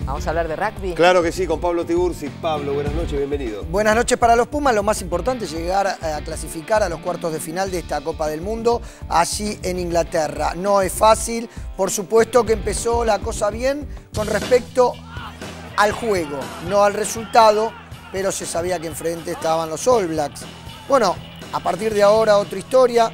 Vamos a hablar de rugby. Claro que sí, con Pablo Tiburci. Pablo, buenas noches, bienvenido. Buenas noches para los Pumas. Lo más importante es llegar a clasificar a los cuartos de final de esta Copa del Mundo, allí en Inglaterra. No es fácil, por supuesto que empezó la cosa bien con respecto al juego, no al resultado, pero se sabía que enfrente estaban los All Blacks. Bueno, a partir de ahora otra historia,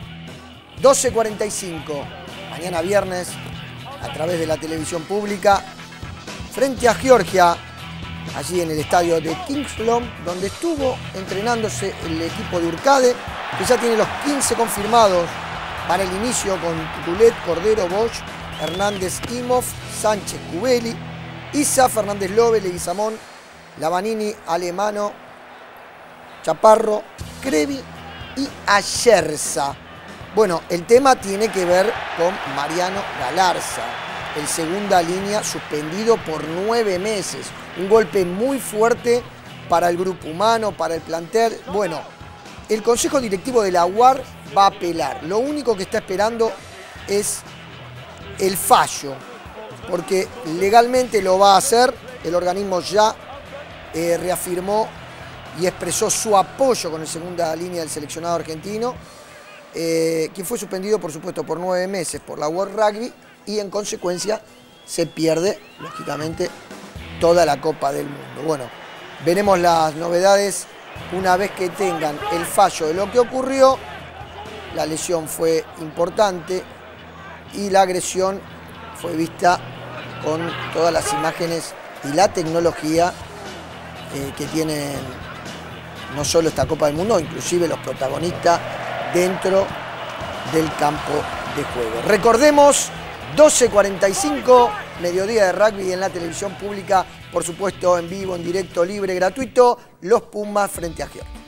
12:45, mañana viernes, a través de la televisión pública, frente a Georgia, allí en el estadio de Kingsland, donde estuvo entrenándose el equipo de Urcade, que ya tiene los 15 confirmados para el inicio con Tuculet, Cordero, Bosch, Hernández, Imov, Sánchez, Cubeli, Isa, Fernández Lobe, Leguizamón, Lavanini, Alemano, Chaparro, Crevi y Ayerza. Bueno, el tema tiene que ver con Mariano Galarza, el segunda línea suspendido por 9 meses. Un golpe muy fuerte para el grupo humano, para el plantel. Bueno, el Consejo Directivo de la UAR va a apelar. Lo único que está esperando es el fallo, porque legalmente lo va a hacer. El organismo ya reafirmó y expresó su apoyo con la segunda línea del seleccionado argentino, quien fue suspendido, por supuesto, por 9 meses por la World Rugby, y en consecuencia se pierde, lógicamente, toda la Copa del Mundo. Bueno, veremos las novedades una vez que tengan el fallo de lo que ocurrió. La lesión fue importante y la agresión fue vista con todas las imágenes y la tecnología que tienen no solo esta Copa del Mundo, inclusive los protagonistas dentro del campo de juego. Recordemos, 12:45, mediodía de rugby en la televisión pública, por supuesto en vivo, en directo, libre, gratuito, los Pumas frente a Georgia.